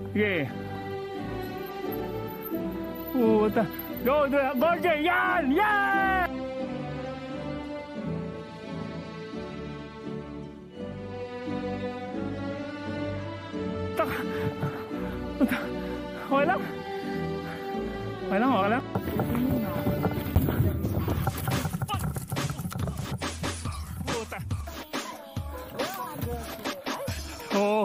Sige. Puta. Go, Gorge! Yan! Yan! Taka. Okay lang. Okay lang, okay lang. Puta. Oo.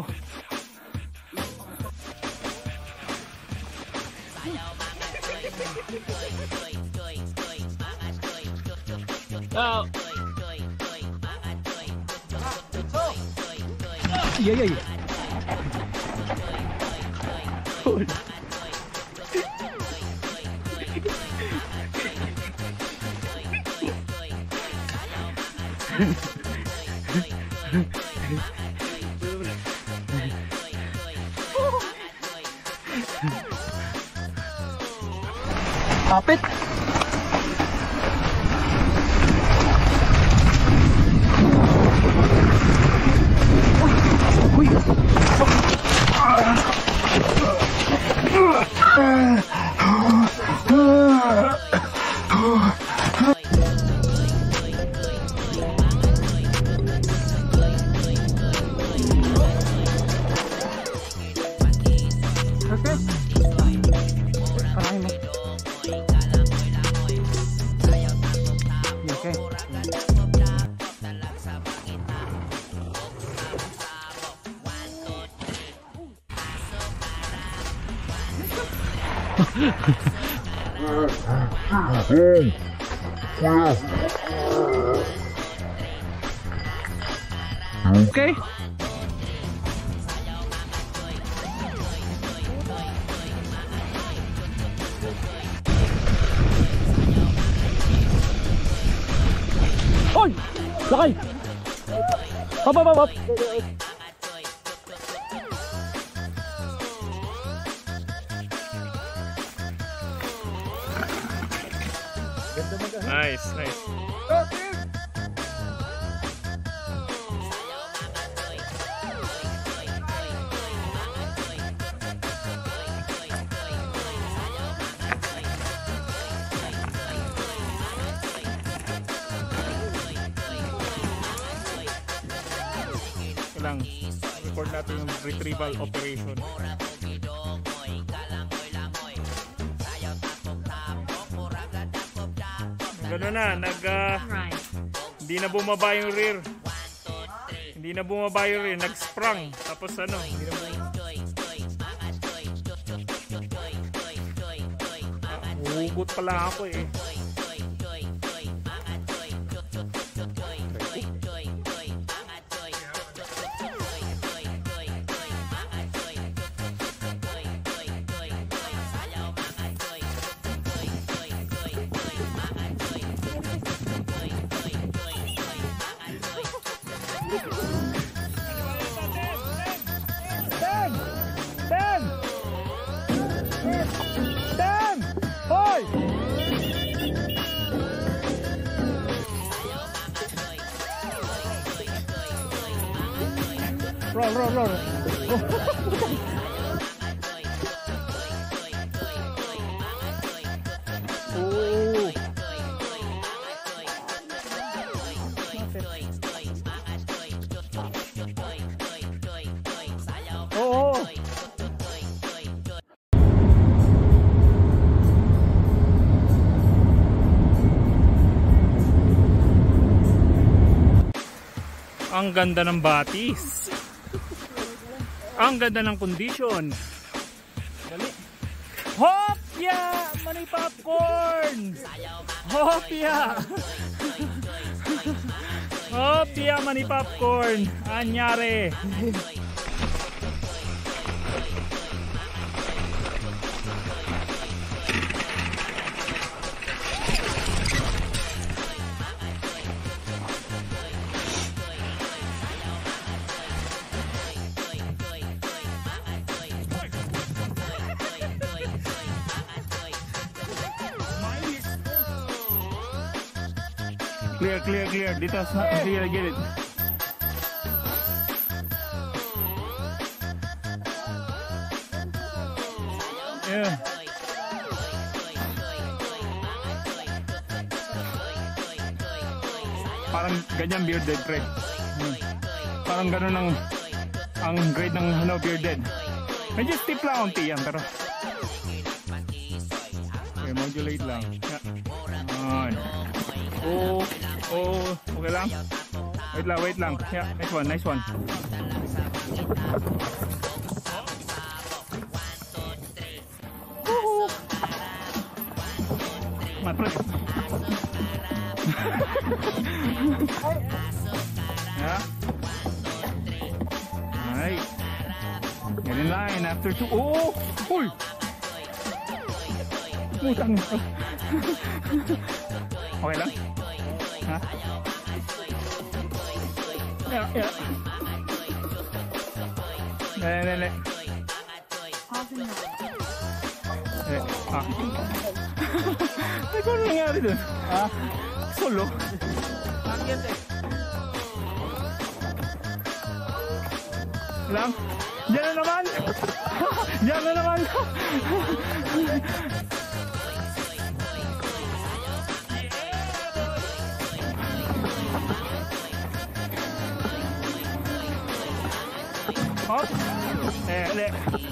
Oh. Yay. Kapit. Uy. Okay. Oy! Lakay! Hop! Nice. Lang record natin yung retrieval operation. Gano'n na, hindi na bumaba yung rear. Nag-sprung. Tapos ano, hindi na hugot pala ako eh. Roll. Ang ganda ng batis. Ang ganda ng condition. Dali. Hopya! Mani popcorn! Hopya! Hopya! Mani popcorn! Anyari! Clear. Dito sa clear, get it. Yeah. Parang ganyan bearded pre. Parang ganun ang grade ng bearded. Medyo stiff lang unti yan pero okay, modulate lang. Yeah. Okay lang. Wait lang. Yeah, nice one. Matras. Yeah. Alright. Get in line after 2. Oh! Uy! Utang. Okay lang? Ha? Yeah. Dali. Ay, kung ano nangyari dun? Ha? Solo? Lang? Diyan na naman! Diyan na naman! Hop! Ulit!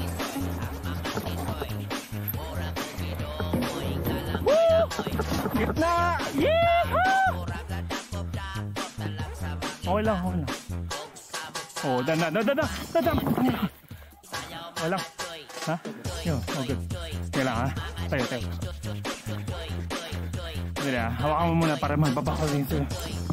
Woo! Gitna! Yeehoo! Okay lang. Oh, dada. Okay lang. Ha? Yo, good. Okay lang ha? Tayo. Dali ha, hawakan mo muna para magbabakal din sila.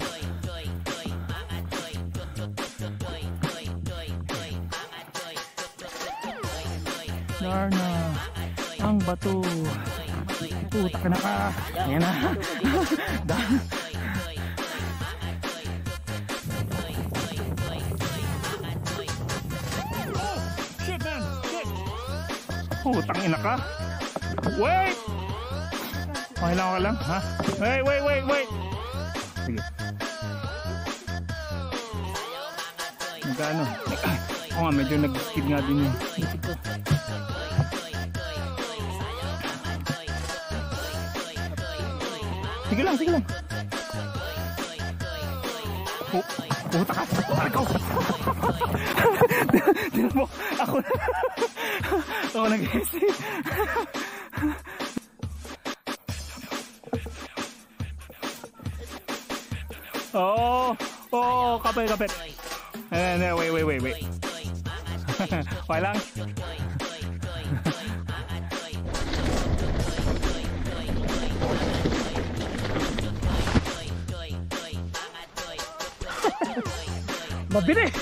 Darna, ang bato. Puta ka na ka. Yan na. Putang ina ka. Wait! Okay lang, ha? Wait! Sige. Magkano? Oo nga, medyo nag-skid nga din yun. Sige lang. Puta ka. Arkaw. Tingnan mo. Ako nag-hesi. Oh, kapit. Wait. Okay lang. Mabilis!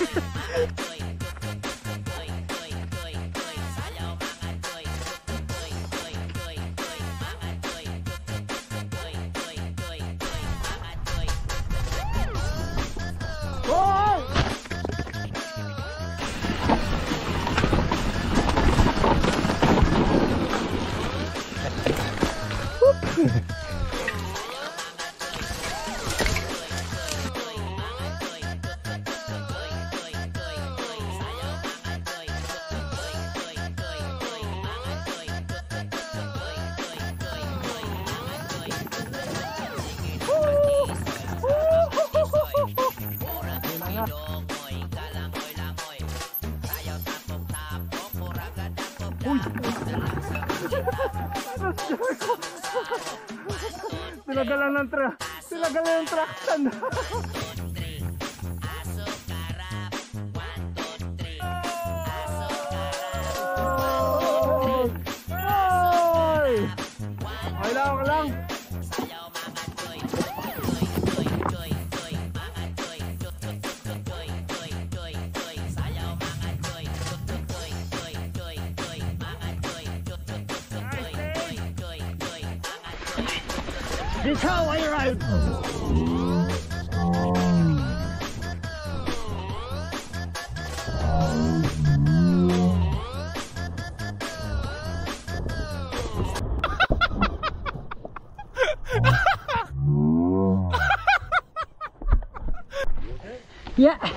Tinagalan ng traction. Okay lang. This how I ride. Yeah.